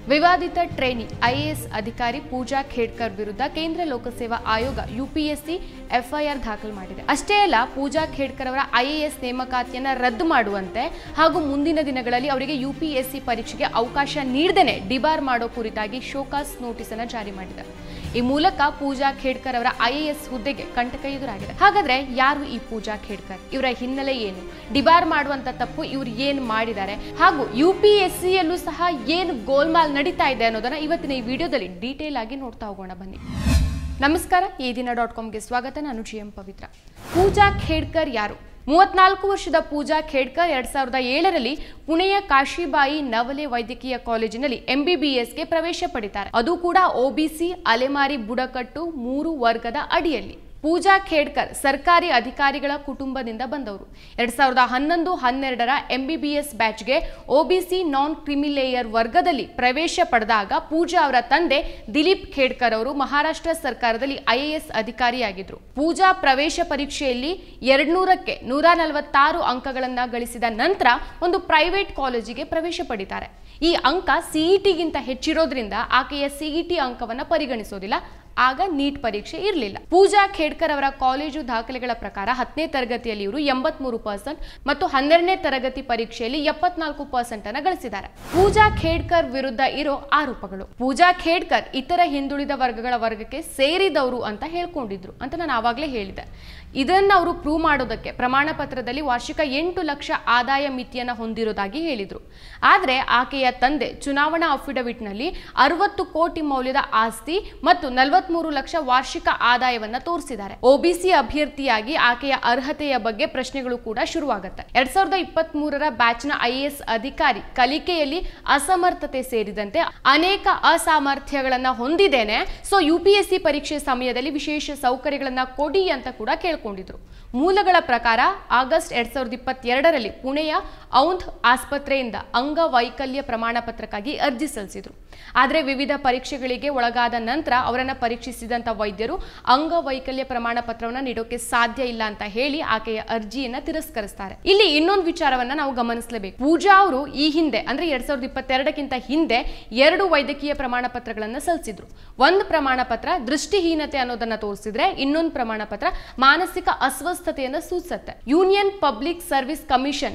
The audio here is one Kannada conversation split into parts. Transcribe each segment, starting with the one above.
ವಿವಾದಿತ ಟ್ರೇನಿ ಐಎಎಸ್ ಅಧಿಕಾರಿ ಪೂಜಾ ಖೇಡ್ಕರ್ ವಿರುದ್ಧ ಕೇಂದ್ರ ಲೋಕಸೇವಾ ಆಯೋಗ ಯುಪಿಎಸ್ಸಿ ಎಫ್ಐಆರ್ ದಾಖಲು ಮಾಡಿದೆ. ಅಷ್ಟೇ ಅಲ್ಲ, ಪೂಜಾ ಖೇಡ್ಕರ್ ಅವರ ಐಎಎಸ್ ನೇಮಕಾತಿಯನ್ನು ರದ್ದು ಮಾಡುವಂತೆ ಹಾಗೂ ಮುಂದಿನ ದಿನಗಳಲ್ಲಿ ಅವರಿಗೆ ಯುಪಿಎಸ್ಸಿ ಪರೀಕ್ಷೆಗೆ ಅವಕಾಶ ನೀಡದೇನೆ ಡಿಬಾರ್ ಮಾಡೋ ಕುರಿತಾಗಿ ಶೋಕಾಸ್ ನೋಟಿಸ್ ಅನ್ನು ಜಾರಿ ಮಾಡಿದೆ. ಈ ಮೂಲಕ ಪೂಜಾ ಖೇಡ್ಕರ್ ಅವರ ಐಎಎಸ್ ಹುದ್ದೆಗೆ ಕಂಟಕ ಎದುರಾಗಿದೆ. ಹಾಗಾದ್ರೆ ಯಾರು ಈ ಪೂಜಾ ಖೇಡ್ಕರ್? ಇವರ ಹಿನ್ನೆಲೆ ಏನು? ಡಿಬಾರ್ ಮಾಡುವಂತ ತಪ್ಪು ಇವರು ಏನು ಮಾಡಿದ್ದಾರೆ? ಹಾಗೂ ಯುಪಿಎಸ್ಸಿಯಲ್ಲೂ ಸಹ ಏನು ಗೋಲ್ಮಾಲ್ ನಡೀತಾ ಇದೆ ಅನ್ನೋದನ್ನ ಇವತ್ತಿನ ಈ ವಿಡಿಯೋದಲ್ಲಿ ಡೀಟೇಲ್ ಆಗಿ ನೋಡ್ತಾ ಹೋಗೋಣ ಬನ್ನಿ. ನಮಸ್ಕಾರ, ಈ ದಿನ.comಗೆ ಸ್ವಾಗತ. ನಾನು ಜಿಎಂ ಪವಿತ್ರ. ಪೂಜಾ ಖೇಡ್ಕರ್ ಯಾರು? 34 ವರ್ಷದ ಪೂಜಾ ಖೇಡ್ಕರ್ 2007ರಲ್ಲಿ ಪುಣೆಯ ಕಾಶಿಬಾಯಿ ನವಲೆ ವೈದ್ಯಕೀಯ ಕಾಲೇಜಿನಲ್ಲಿ ಎಂಬಿಬಿಎಸ್ಗೆ ಪ್ರವೇಶ ಪಡಿತಾರೆ. ಅದು ಕೂಡ ಒಬಿಸಿ ಅಲೆಮಾರಿ ಬುಡಕಟ್ಟು 3 ವರ್ಗದ ಅಡಿಯಲ್ಲಿ. ಪೂಜಾ ಖೇಡ್ಕರ್ ಸರ್ಕಾರಿ ಅಧಿಕಾರಿಗಳ ಕುಟುಂಬದಿಂದ ಬಂದವರು. 2011-12ರ ಎಂಬಿಬಿಎಸ್ ಬ್ಯಾಚ್ಗೆ ಒಬಿಸಿ ನಾನ್ ಕ್ರಿಮಿಲೇಯರ್ ವರ್ಗದಲ್ಲಿ ಪ್ರವೇಶ ಪಡೆದಾಗ ಪೂಜಾ ಅವರ ತಂದೆ ದಿಲೀಪ್ ಖೇಡ್ಕರ್ ಅವರು ಮಹಾರಾಷ್ಟ್ರ ಸರ್ಕಾರದಲ್ಲಿ ಐಎಎಸ್ ಅಧಿಕಾರಿಯಾಗಿದ್ರು. ಪೂಜಾ ಪ್ರವೇಶ ಪರೀಕ್ಷೆಯಲ್ಲಿ 200ಕ್ಕೆ 146 ಅಂಕಗಳನ್ನು ಗಳಿಸಿದ ನಂತರ ಒಂದು ಪ್ರೈವೇಟ್ ಕಾಲೇಜಿಗೆ ಪ್ರವೇಶ ಪಡಿತಾರೆ. ಈ ಅಂಕ ಸಿಇಟಿಗಿಂತ ಹೆಚ್ಚಿರೋದ್ರಿಂದ ಆಕೆಯ ಸಿಇಟಿ ಅಂಕವನ್ನು ಪರಿಗಣಿಸೋದಿಲ್ಲ. ಆಗ ನೀಟ್ ಪರೀಕ್ಷೆ ಇರಲಿಲ್ಲ. ಪೂಜಾ ಖೇಡ್ಕರ್ ಅವರ ಕಾಲೇಜು ದಾಖಲೆಗಳ ಪ್ರಕಾರ 10ನೇ ತರಗತಿಯಲ್ಲಿ ಇವರು 83% ಮತ್ತು 12ನೇ ತರಗತಿ ಪರೀಕ್ಷೆಯಲ್ಲಿ 74% ಅನ್ನು ಗಳಿಸಿದ್ದಾರೆ. ಪೂಜಾ ಖೇಡ್ಕರ್ ವಿರುದ್ಧ ಇರೋ ಆರೋಪಗಳು: ಪೂಜಾ ಖೇಡ್ಕರ್ ಇತರ ಹಿಂದುಳಿದ ವರ್ಗಗಳ ವರ್ಗಕ್ಕೆ ಸೇರಿದವರು ಅಂತ ಹೇಳ್ಕೊಂಡಿದ್ರು ಅಂತ ನಾನು ಆವಾಗಲೇ ಹೇಳಿದೆ. ಇದನ್ನ ಅವರು ಪ್ರೂವ್ ಮಾಡೋದಕ್ಕೆ ಪ್ರಮಾಣ ಪತ್ರದಲ್ಲಿ ವಾರ್ಷಿಕ 8 ಲಕ್ಷ ಆದಾಯ ಮಿತಿಯನ್ನು ಹೊಂದಿರೋದಾಗಿ ಹೇಳಿದ್ರು. ಆದರೆ ಆಕೆಯ ತಂದೆ ಚುನಾವಣಾ ಅಫಿಡವಿಟ್ನಲ್ಲಿ 60 ಕೋಟಿ ಮೌಲ್ಯದ ಆಸ್ತಿ ಮತ್ತು 43 ಲಕ್ಷ ವಾರ್ಷಿಕ ಆದಾಯವನ್ನ ತೋರಿಸಿದ್ದಾರೆ. ಒಬಿಸಿ ಅಭ್ಯರ್ಥಿಯಾಗಿ ಆಕೆಯ ಅರ್ಹತೆಯ ಬಗ್ಗೆ ಪ್ರಶ್ನೆಗಳು ಕೂಡ ಶುರುವಾಗುತ್ತೆ. 2023ರ ಬ್ಯಾಚ್ನ ಐಎಎಸ್ ಅಧಿಕಾರಿ ಕಲಿಕೆಯಲ್ಲಿ ಅಸಮರ್ಥತೆ ಸೇರಿದಂತೆ ಅನೇಕ ಅಸಾಮರ್ಥ್ಯಗಳನ್ನ ಹೊಂದಿದ್ದೇನೆ, ಸೊ ಯುಪಿಎಸ್ಸಿ ಪರೀಕ್ಷೆ ಸಮಯದಲ್ಲಿ ವಿಶೇಷ ಸೌಕರ್ಯಗಳನ್ನ ಕೊಡಿ ಅಂತ ಕೂಡ ಕೇಳ್ಕೊಂಡಿದ್ರು. ಮೂಲಗಳ ಪ್ರಕಾರ ಆಗಸ್ಟ್ 2022ರಲ್ಲಿ ಪುಣೆಯ ಔಂಧ್ ಆಸ್ಪತ್ರೆಯಿಂದ ಅಂಗವೈಕಲ್ಯ ಪ್ರಮಾಣ ಪತ್ರಕ್ಕಾಗಿ ಅರ್ಜಿ ಸಲ್ಲಿಸಿದ್ರು. ಆದರೆ ವಿವಿಧ ಪರೀಕ್ಷೆಗಳಿಗೆ ಒಳಗಾದ ನಂತರ ಅವರನ್ನ ಪರೀಕ್ಷಿಸಿದಂತ ವೈದ್ಯರು ಅಂಗವೈಕಲ್ಯ ಪ್ರಮಾಣ ಪತ್ರವನ್ನು ನೀಡೋಕೆ ಸಾಧ್ಯ ಇಲ್ಲ ಅಂತ ಹೇಳಿ ಆಕೆಯ ಅರ್ಜಿಯನ್ನ ತಿರಸ್ಕರಿಸ್ತಾರೆ. ಇಲ್ಲಿ ಇನ್ನೊಂದು ವಿಚಾರವನ್ನ ನಾವು ಗಮನಿಸಲೇಬೇಕು. ಪೂಜಾ ಅವರು ಈ ಹಿಂದೆ ಅಂದ್ರೆ 2022ಕ್ಕಿಂತ ಹಿಂದೆ 2 ವೈದ್ಯಕೀಯ ಪ್ರಮಾಣ ಪತ್ರಗಳನ್ನ ಸಲ್ಲಿಸಿದ್ರು. ಒಂದು ಪ್ರಮಾಣ ಪತ್ರ ದೃಷ್ಟಿಹೀನತೆ ಅನ್ನೋದನ್ನ ತೋರಿಸಿದ್ರೆ, ಇನ್ನೊಂದು ಪ್ರಮಾಣ ಪತ್ರ ಮಾನಸಿಕ ಅಸ್ವಸ್ಥತೆಯನ್ನು ಸೂಚಿಸುತ್ತೆ. Union public service commission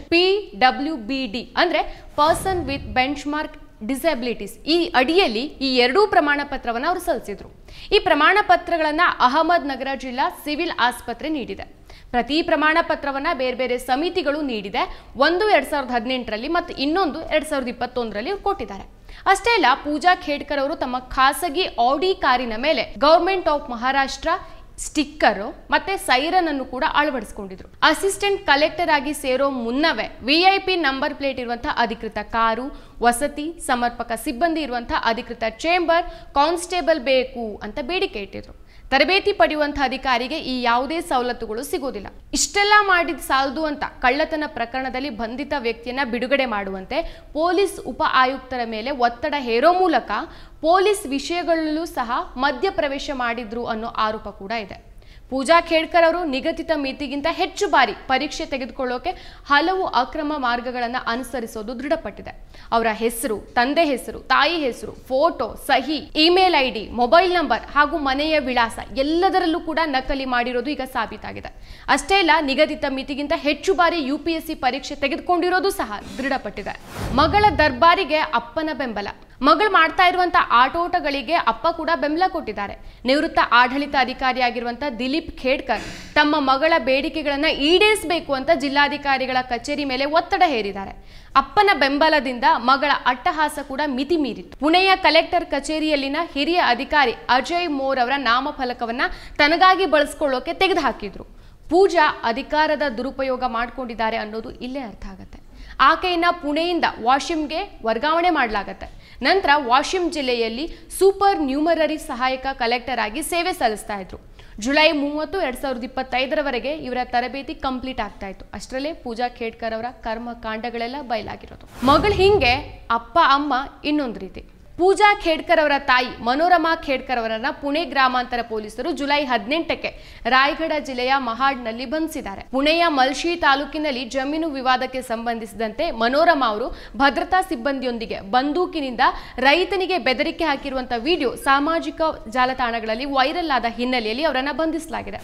PWBD ಅಂದ್ರೆ person with benchmark disabilities, ಈ ಅಡಿಯಲ್ಲಿ ಈ 2 ಪ್ರಮಾಣ ಪತ್ರವನ್ನು ಅವರು ಸಲ್ಲಿಸಿದ್ರು. ಈ ಪ್ರಮಾಣ ಪತ್ರಗಳನ್ನ ಅಹಮದ್ ನಗರ ಜಿಲ್ಲಾ ಸಿವಿಲ್ ಆಸ್ಪತ್ರೆ ನೀಡಿದೆ. ಪ್ರತಿ ಪ್ರಮಾಣ ಪತ್ರವನ್ನ ಬೇರೆ ಬೇರೆ ಸಮಿತಿಗಳು ನೀಡಿದೆ. ಒಂದು 2018ರಲ್ಲಿ ಮತ್ತು ಇನ್ನೊಂದು 2021ರಲ್ಲಿ ಕೊಟ್ಟಿದ್ದಾರೆ. ಅಷ್ಟೇ ಅಲ್ಲ, ಪೂಜಾ ಖೇಡ್ಕರ್ ಅವರು ತಮ್ಮ ಖಾಸಗಿ ಆಡಿ ಕಾರಿನ ಮೇಲೆ ಗವರ್ಮೆಂಟ್ ಆಫ್ ಮಹಾರಾಷ್ಟ್ರ ಸ್ಟಿಕ್ಕರ್ ಮತ್ತೆ ಸೈರನ್ ಅನ್ನು ಕೂಡ ಅಳವಡಿಸಿಕೊಂಡಿದ್ರು. ಅಸಿಸ್ಟೆಂಟ್ ಕಲೆಕ್ಟರ್ ಆಗಿ ಸೇರೋ ಮುನ್ನವೇ ವಿಐಪಿ ನಂಬರ್ ಪ್ಲೇಟ್ ಇರುವಂತಹ ಅಧಿಕೃತ ಕಾರು, ವಸತಿ, ಸಮರ್ಪಕ ಸಿಬ್ಬಂದಿ ಇರುವಂತಹ ಅಧಿಕೃತ ಚೇಂಬರ್, ಕಾನ್ಸ್ಟೇಬಲ್ ಬೇಕು ಅಂತ ಬೇಡಿಕೆ ಇಟ್ಟಿದ್ರು. ತರಬೇತಿ ಪಡೆಯುವಂತಹ ಅಧಿಕಾರಿಗೆ ಈ ಯಾವುದೇ ಸವಲತ್ತುಗಳು ಸಿಗೋದಿಲ್ಲ. ಇಷ್ಟೆಲ್ಲ ಮಾಡಿದ ಸಾಲದು ಅಂತ ಕಳ್ಳತನ ಪ್ರಕರಣದಲ್ಲಿ ಬಂಧಿತ ವ್ಯಕ್ತಿಯನ್ನ ಬಿಡುಗಡೆ ಮಾಡುವಂತೆ ಪೊಲೀಸ್ ಉಪ ಆಯುಕ್ತರ ಮೇಲೆ ಒತ್ತಡ ಹೇರೋ ಮೂಲಕ ಪೊಲೀಸ್ ವಿಷಯಗಳಲ್ಲೂ ಸಹ ಮಧ್ಯಪ್ರವೇಶ ಮಾಡಿದ್ರು ಅನ್ನೋ ಆರೋಪ ಕೂಡ ಇದೆ. ಪೂಜಾ ಖೇಡ್ಕರ್ ಅವರು ನಿಗದಿತ ಮಿತಿಗಿಂತ ಹೆಚ್ಚು ಬಾರಿ ಪರೀಕ್ಷೆ ತೆಗೆದುಕೊಳ್ಳೋಕೆ ಹಲವು ಅಕ್ರಮ ಮಾರ್ಗಗಳನ್ನು ಅನುಸರಿಸೋದು ದೃಢಪಟ್ಟಿದೆ. ಅವರ ಹೆಸರು, ತಂದೆ ಹೆಸರು, ತಾಯಿ ಹೆಸರು, ಫೋಟೋ, ಸಹಿ, ಇಮೇಲ್ ಐಡಿ, ಮೊಬೈಲ್ ನಂಬರ್ ಹಾಗೂ ಮನೆಯ ವಿಳಾಸ ಎಲ್ಲದರಲ್ಲೂ ಕೂಡ ನಕಲಿ ಮಾಡಿರೋದು ಈಗ ಸಾಬೀತಾಗಿದೆ. ಅಷ್ಟೇ ಅಲ್ಲ, ನಿಗದಿತ ಮಿತಿಗಿಂತ ಹೆಚ್ಚು ಬಾರಿ ಯುಪಿಎಸ್ಸಿ ಪರೀಕ್ಷೆ ತೆಗೆದುಕೊಂಡಿರೋದು ಸಹ ದೃಢಪಟ್ಟಿದೆ. ಮಗಳ ದರ್ಬಾರಿಗೆ ಅಪ್ಪನ ಬೆಂಬಲ. ಮಗಳು ಮಾಡ್ತಾ ಇರುವಂತಹ ಆಟೋಟಗಳಿಗೆ ಅಪ್ಪ ಕೂಡ ಬೆಂಬಲ ಕೊಟ್ಟಿದ್ದಾರೆ. ನಿವೃತ್ತ ಆಡಳಿತ ಅಧಿಕಾರಿಯಾಗಿರುವಂತಹ ದಿಲೀಪ್ ಖೇಡ್ಕರ್ ತಮ್ಮ ಮಗಳ ಬೇಡಿಕೆಗಳನ್ನ ಈಡೇರಿಸಬೇಕು ಅಂತ ಜಿಲ್ಲಾಧಿಕಾರಿಗಳ ಕಚೇರಿ ಮೇಲೆ ಒತ್ತಡ ಹೇರಿದ್ದಾರೆ. ಅಪ್ಪನ ಬೆಂಬಲದಿಂದ ಮಗಳ ಅಟ್ಟಹಾಸ ಕೂಡ ಮಿತಿ ಮೀರಿತು. ಪುಣೆಯ ಕಲೆಕ್ಟರ್ ಕಚೇರಿಯಲ್ಲಿನ ಹಿರಿಯ ಅಧಿಕಾರಿ ಅಜಯ್ ಮೋರ್ ಅವರ ನಾಮಫಲಕವನ್ನ ತನಗಾಗಿ ಬಳಸ್ಕೊಳ್ಳೋಕೆ ತೆಗೆದುಹಾಕಿದ್ರು. ಪೂಜಾ ಅಧಿಕಾರದ ದುರುಪಯೋಗ ಮಾಡಿಕೊಂಡಿದ್ದಾರೆ ಅನ್ನೋದು ಇಲ್ಲೇ ಅರ್ಥ ಆಗುತ್ತೆ. ಆಕೆಯನ್ನ ಪುಣೆಯಿಂದ ವಾಶಿಂಗೆ ವರ್ಗಾವಣೆ ಮಾಡಲಾಗುತ್ತೆ. ನಂತರ ವಾಶಿಂ ಜಿಲ್ಲೆಯಲ್ಲಿ ಸೂಪರ್ ನ್ಯೂಮರರಿ ಸಹಾಯಕ ಕಲೆಕ್ಟರ್ ಆಗಿ ಸೇವೆ ಸಲ್ಲಿಸ್ತಾ ಇದ್ರು. ಜುಲೈ 30, 2025ರವರೆಗೆ ಇವರ ತರಬೇತಿ ಕಂಪ್ಲೀಟ್ ಆಗ್ತಾ ಇತ್ತು. ಅಷ್ಟರಲ್ಲೇ ಪೂಜಾ ಖೇಡ್ಕರ್ ಅವರ ಕರ್ಮ ಕಾಂಡಗಳೆಲ್ಲ ಬಯಲಾಗಿರೋದು. ಮಗಳು ಹಿಂಗೆ, ಅಪ್ಪ ಅಮ್ಮ ಇನ್ನೊಂದು ರೀತಿ. ಪೂಜಾ ಖೇಡ್ಕರ್ ಅವರ ತಾಯಿ ಮನೋರಮಾ ಖೇಡ್ಕರ್ ಅವರನ್ನ ಪುಣೆ ಗ್ರಾಮಾಂತರ ಪೊಲೀಸರು ಜುಲೈ 18ಕ್ಕೆ ರಾಯಗಢ ಜಿಲ್ಲೆಯ ಮಹಾಡ್ನಲ್ಲಿ ಬಂಧಿಸಿದ್ದಾರೆ. ಪುಣೆಯ ಮಲ್ಶಿ ತಾಲೂಕಿನಲ್ಲಿ ಜಮೀನು ವಿವಾದಕ್ಕೆ ಸಂಬಂಧಿಸಿದಂತೆ ಮನೋರಮಾ ಅವರು ಭದ್ರತಾ ಸಿಬ್ಬಂದಿಯೊಂದಿಗೆ ಬಂದೂಕಿನಿಂದ ರೈತನಿಗೆ ಬೆದರಿಕೆ ಹಾಕಿರುವಂತಹ ವಿಡಿಯೋ ಸಾಮಾಜಿಕ ಜಾಲತಾಣಗಳಲ್ಲಿ ವೈರಲ್ ಆದ ಹಿನ್ನೆಲೆಯಲ್ಲಿ ಅವರನ್ನು ಬಂಧಿಸಲಾಗಿದೆ.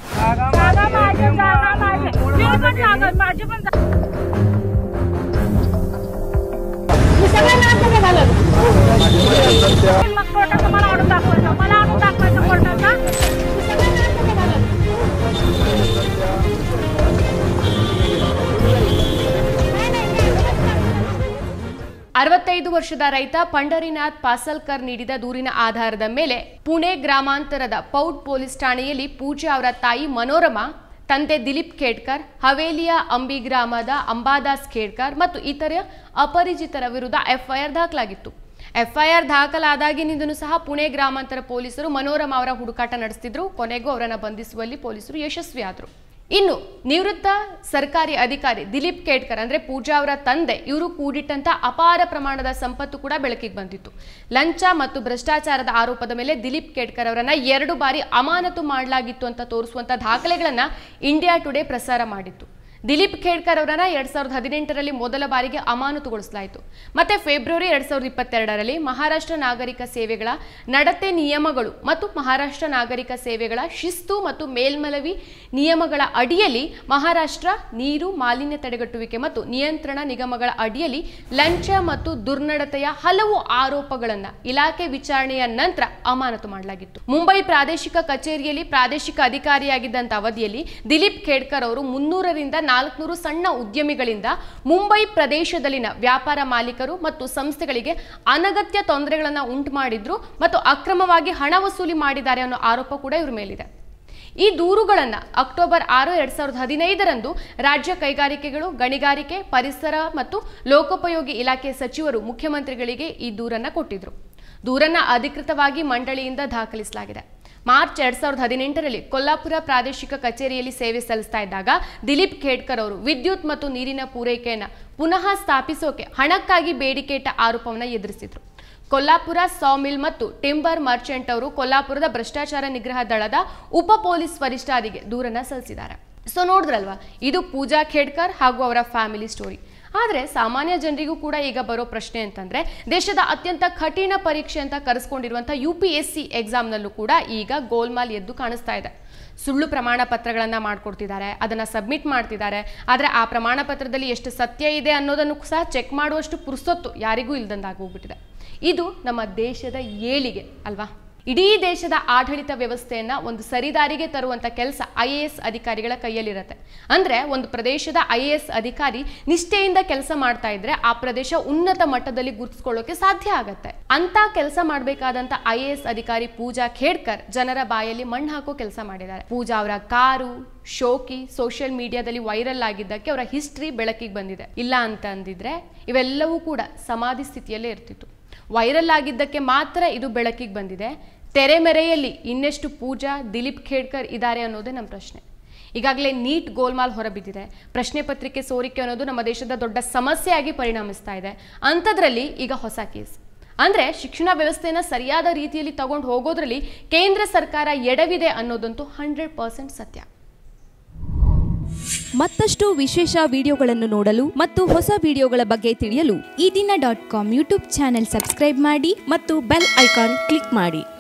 ಅರವತ್ತೈದು ವರ್ಷದ ರೈತ ಪಂಡರಿನಾಥ್ ಪಾಸಲ್ಕರ್ ನೀಡಿದ ದೂರಿನ ಆಧಾರದ ಮೇಲೆ ಪುಣೆ ಗ್ರಾಮಾಂತರದ ಪೌಡ್ ಪೊಲೀಸ್ ಠಾಣೆಯಲ್ಲಿ ಪೂಜಾ ಅವರ ತಾಯಿ ಮನೋರಮಾ, ತಂದೆ ದಿಲೀಪ್ ಖೇಡ್ಕರ್, ಹವೇಲಿಯ ಅಂಬಿ ಗ್ರಾಮದ ಅಂಬಾದಾಸ್ ಖೇಡ್ಕರ್ ಮತ್ತು ಇತರ ಅಪರಿಚಿತರ ವಿರುದ್ಧ ಎಫ್ಐಆರ್ ದಾಖಲಾಗಿತ್ತು. ಎಫ್ಐಆರ್ ದಾಖಲಾದಾಗಿನಿಂದಲೂ ಸಹ ಪುಣೆ ಗ್ರಾಮಾಂತರ ಪೊಲೀಸರು ಮನೋರಮಾ ಅವರ ಹುಡುಕಾಟ ನಡೆಸುತ್ತಿದ್ದರು. ಕೊನೆಗೂ ಅವರನ್ನು ಬಂಧಿಸುವಲ್ಲಿ ಪೊಲೀಸರು ಯಶಸ್ವಿಯಾದರು. ಇನ್ನು ನಿವೃತ್ತ ಸರ್ಕಾರಿ ಅಧಿಕಾರಿ ದಿಲೀಪ್ ಖೇಡ್ಕರ್ ಅಂದ್ರೆ ಪೂಜಾ ಅವರ ತಂದೆ, ಇವರು ಕೂಡಿಟ್ಟಂತ ಅಪಾರ ಪ್ರಮಾಣದ ಸಂಪತ್ತು ಕೂಡ ಬೆಳಕಿಗೆ ಬಂದಿತ್ತು. ಲಂಚ ಮತ್ತು ಭ್ರಷ್ಟಾಚಾರದ ಆರೋಪದ ಮೇಲೆ ದಿಲೀಪ್ ಖೇಡ್ಕರ್ ಅವರನ್ನ 2 ಬಾರಿ ಅಮಾನತು ಮಾಡಲಾಗಿತ್ತು ಅಂತ ತೋರಿಸುವಂತ ದಾಖಲೆಗಳನ್ನ ಇಂಡಿಯಾ ಟುಡೇ ಪ್ರಸಾರ ಮಾಡಿತ್ತು. ದಿಲೀಪ್ ಖೇಡ್ಕರ್ ಅವರನ್ನ 2018ರಲ್ಲಿ ಮೊದಲ ಬಾರಿಗೆ ಅಮಾನತುಗೊಳಿಸಲಾಯಿತು. ಮತ್ತೆ ಫೆಬ್ರವರಿ 2022ರಲ್ಲಿ ಮಹಾರಾಷ್ಟ್ರ ನಾಗರಿಕ ಸೇವೆಗಳ ನಡತೆ ನಿಯಮಗಳು ಮತ್ತು ಮಹಾರಾಷ್ಟ್ರ ನಾಗರಿಕ ಸೇವೆಗಳ ಶಿಸ್ತು ಮತ್ತು ಮೇಲ್ಮನವಿ ನಿಯಮಗಳ ಅಡಿಯಲ್ಲಿ ಮಹಾರಾಷ್ಟ್ರ ನೀರು ಮಾಲಿನ್ಯ ತಡೆಗಟ್ಟುವಿಕೆ ಮತ್ತು ನಿಯಂತ್ರಣ ನಿಗಮಗಳ ಅಡಿಯಲ್ಲಿ ಲಂಚ ಮತ್ತು ದುರ್ನಡತೆಯ ಹಲವು ಆರೋಪಗಳನ್ನು ಇಲಾಖೆ ವಿಚಾರಣೆಯ ನಂತರ ಅಮಾನತು ಮಾಡಲಾಗಿತ್ತು. ಮುಂಬೈ ಪ್ರಾದೇಶಿಕ ಕಚೇರಿಯಲ್ಲಿ ಪ್ರಾದೇಶಿಕ ಅಧಿಕಾರಿಯಾಗಿದ್ದಂಥ ಅವಧಿಯಲ್ಲಿ ದಿಲೀಪ್ ಖೇಡ್ಕರ್ ಅವರು 300ರಿಂದ 400 ಸಣ್ಣ ಉದ್ಯಮಿಗಳಿಂದ ಮುಂಬೈ ಪ್ರದೇಶದಲ್ಲಿನ ವ್ಯಾಪಾರ ಮಾಲೀಕರು ಮತ್ತು ಸಂಸ್ಥೆಗಳಿಗೆ ಅನಗತ್ಯ ತೊಂದರೆಗಳನ್ನು ಉಂಟು ಮಾಡಿದ್ರು ಮತ್ತು ಅಕ್ರಮವಾಗಿ ಹಣ ವಸೂಲಿ ಮಾಡಿದ್ದಾರೆ ಅನ್ನೋ ಆರೋಪ ಕೂಡ ಇವ್ರ ಮೇಲಿದೆ. ಈ ದೂರುಗಳನ್ನು ಅಕ್ಟೋಬರ್ 6, 2015ರಂದು ರಾಜ್ಯ ಕೈಗಾರಿಕೆಗಳು, ಗಣಿಗಾರಿಕೆ, ಪರಿಸರ ಮತ್ತು ಲೋಕೋಪಯೋಗಿ ಇಲಾಖೆ ಸಚಿವರು ಮುಖ್ಯಮಂತ್ರಿಗಳಿಗೆ ಈ ದೂರನ್ನು ಕೊಟ್ಟಿದ್ರು. ದೂರನ್ನು ಅಧಿಕೃತವಾಗಿ ಮಂಡಳಿಯಿಂದ ದಾಖಲಿಸಲಾಗಿದೆ. ಮಾರ್ಚ್ 2018ರಲ್ಲಿ ಕೊಲ್ಲಾಪುರ ಪ್ರಾದೇಶಿಕ ಕಚೇರಿಯಲ್ಲಿ ಸೇವೆ ಸಲ್ಲಿಸ್ತಾ ಇದ್ದಾಗ ದಿಲೀಪ್ ಖೇಡ್ಕರ್ ಅವರು ವಿದ್ಯುತ್ ಮತ್ತು ನೀರಿನ ಪೂರೈಕೆಯನ್ನು ಪುನಃ ಸ್ಥಾಪಿಸೋಕೆ ಹಣಕ್ಕಾಗಿ ಬೇಡಿಕೆ ಇಟ್ಟ ಆರೋಪವನ್ನು ಎದುರಿಸಿದ್ರು. ಕೊಲ್ಲಾಪುರ ಸಾಮಿಲ್ ಮತ್ತು ಟಿಂಬರ್ ಮರ್ಚೆಂಟ್ ಅವರು ಕೊಲ್ಲಾಪುರದ ಭ್ರಷ್ಟಾಚಾರ ನಿಗ್ರಹ ದಳದ ಉಪ ಪೊಲೀಸ್ ವರಿಷ್ಠರಿಗೆ ದೂರನ್ನ ಸಲ್ಲಿಸಿದ್ದಾರೆ. ಸೊ ನೋಡಿದ್ರಲ್ವಾ, ಇದು ಪೂಜಾ ಖೇಡ್ಕರ್ ಹಾಗೂ ಅವರ ಫ್ಯಾಮಿಲಿ ಸ್ಟೋರಿ. ಆದರೆ ಸಾಮಾನ್ಯ ಜನರಿಗೂ ಕೂಡ ಈಗ ಬರೋ ಪ್ರಶ್ನೆ ಅಂತಂದ್ರೆ, ದೇಶದ ಅತ್ಯಂತ ಕಠಿಣ ಪರೀಕ್ಷೆ ಅಂತ ಕರೆಸ್ಕೊಂಡಿರುವಂಥ UPSC ಎಕ್ಸಾಮ್ನಲ್ಲೂ ಕೂಡ ಈಗ ಗೋಲ್ಮಾಲ್ ಎದ್ದು ಕಾಣಿಸ್ತಾ ಇದೆ. ಸುಳ್ಳು ಪ್ರಮಾಣ ಪತ್ರಗಳನ್ನು ಮಾಡ್ಕೊಡ್ತಿದ್ದಾರೆ, ಅದನ್ನು ಸಬ್ಮಿಟ್ ಮಾಡ್ತಿದ್ದಾರೆ. ಆದರೆ ಆ ಪ್ರಮಾಣ ಪತ್ರದಲ್ಲಿ ಎಷ್ಟು ಸತ್ಯ ಇದೆ ಅನ್ನೋದನ್ನು ಸಹ ಚೆಕ್ ಮಾಡುವಷ್ಟು ಪುರ್ಸೊತ್ತು ಯಾರಿಗೂ ಇಲ್ದಂದಾಗೋಗ್ಬಿಟ್ಟಿದೆ. ಇದು ನಮ್ಮ ದೇಶದ ಏಳಿಗೆ ಅಲ್ವಾ? ಇಡೀ ದೇಶದ ಆಡಳಿತ ವ್ಯವಸ್ಥೆಯನ್ನ ಒಂದು ಸರಿದಾರಿಗೆ ತರುವಂತ ಕೆಲಸ IAS ಅಧಿಕಾರಿಗಳ ಕೈಯಲ್ಲಿರುತ್ತೆ. ಅಂದ್ರೆ ಒಂದು ಪ್ರದೇಶದ IAS ಅಧಿಕಾರಿ ನಿಷ್ಠೆಯಿಂದ ಕೆಲಸ ಮಾಡ್ತಾ ಇದ್ರೆ ಆ ಪ್ರದೇಶ ಉನ್ನತ ಮಟ್ಟದಲ್ಲಿ ಗುರುತಿಸಿಕೊಳ್ಳೋಕೆ ಸಾಧ್ಯ ಆಗತ್ತೆ. ಅಂತ ಕೆಲಸ ಮಾಡಬೇಕಾದಂತ IAS ಅಧಿಕಾರಿ ಪೂಜಾ ಖೇಡ್ಕರ್ ಜನರ ಬಾಯಲ್ಲಿ ಮಣ್ಣು ಹಾಕೋ ಕೆಲಸ ಮಾಡಿದ್ದಾರೆ. ಪೂಜಾ ಅವರ ಕಾರು, ಶೋಕಿ ಸೋಷಿಯಲ್ ಮೀಡಿಯಾದಲ್ಲಿ ವೈರಲ್ ಆಗಿದ್ದಕ್ಕೆ ಅವರ ಹಿಸ್ಟ್ರಿ ಬೆಳಕಿಗೆ ಬಂದಿದೆ. ಇಲ್ಲ ಅಂತ ಅಂದಿದ್ರೆ ಇವೆಲ್ಲವೂ ಕೂಡ ಸಮಾಧಿ ಸ್ಥಿತಿಯಲ್ಲೇ ಇರ್ತಿತ್ತು. ವೈರಲ್ ಆಗಿದ್ದಕ್ಕೆ ಮಾತ್ರ ಇದು ಬೆಳಕಿಗೆ ಬಂದಿದೆ. ತೆರೆಮೆರೆಯಲ್ಲಿ ಇನ್ನೆಷ್ಟು ಪೂಜಾ, ದಿಲೀಪ್ ಖೇಡ್ಕರ್ ಇದ್ದಾರೆ ಅನ್ನೋದೇ ನಮ್ಮ ಪ್ರಶ್ನೆ. ಈಗಾಗಲೇ ನೀಟ್ ಗೋಲ್ಮಾಲ್ ಹೊರಬಿದ್ದಿದೆ. ಪ್ರಶ್ನೆ ಪತ್ರಿಕೆ ಸೋರಿಕೆ ಅನ್ನೋದು ನಮ್ಮ ದೇಶದ ದೊಡ್ಡ ಸಮಸ್ಯೆಯಾಗಿ ಪರಿಣಮಿಸ್ತಾ ಇದೆ. ಅಂಥದ್ರಲ್ಲಿ ಈಗ ಹೊಸ ಕೇಸ್. ಅಂದರೆ ಶಿಕ್ಷಣ ವ್ಯವಸ್ಥೆಯನ್ನು ಸರಿಯಾದ ರೀತಿಯಲ್ಲಿ ತಗೊಂಡು ಹೋಗೋದ್ರಲ್ಲಿ ಕೇಂದ್ರ ಸರ್ಕಾರ ಎಡವಿದೆ ಅನ್ನೋದಂತೂ 100% ಸತ್ಯ. ಮತ್ತಷ್ಟು ವಿಶೇಷ ವಿಡಿಯೋಗಳನ್ನು ನೋಡಲು ಮತ್ತು ಹೊಸ ವಿಡಿಯೋಗಳ ಬಗ್ಗೆ ತಿಳಿಯಲು eDina.com ಯೂಟ್ಯೂಬ್ ಚಾನೆಲ್ ಸಬ್ಸ್ಕ್ರೈಬ್ ಮಾಡಿ ಮತ್ತು ಬೆಲ್ ಐಕಾನ್ ಕ್ಲಿಕ್ ಮಾಡಿ.